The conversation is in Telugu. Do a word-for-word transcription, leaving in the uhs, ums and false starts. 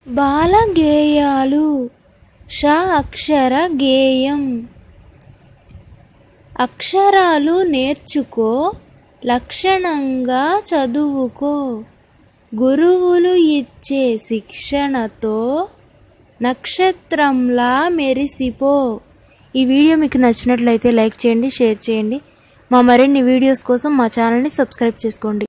బాల గేయాలు ష అక్షర గేయం. అక్షరాలు నేర్చుకో, లక్షణంగా చదువుకో, గురువులు ఇచ్చే శిక్షణతో నక్షత్రంలా మెరిసిపో. ఈ వీడియో మీకు నచ్చినట్లయితే లైక్ చేయండి, షేర్ చేయండి. మా మరిన్ని వీడియోస్ కోసం మా ఛానల్ని సబ్స్క్రైబ్ చేసుకోండి.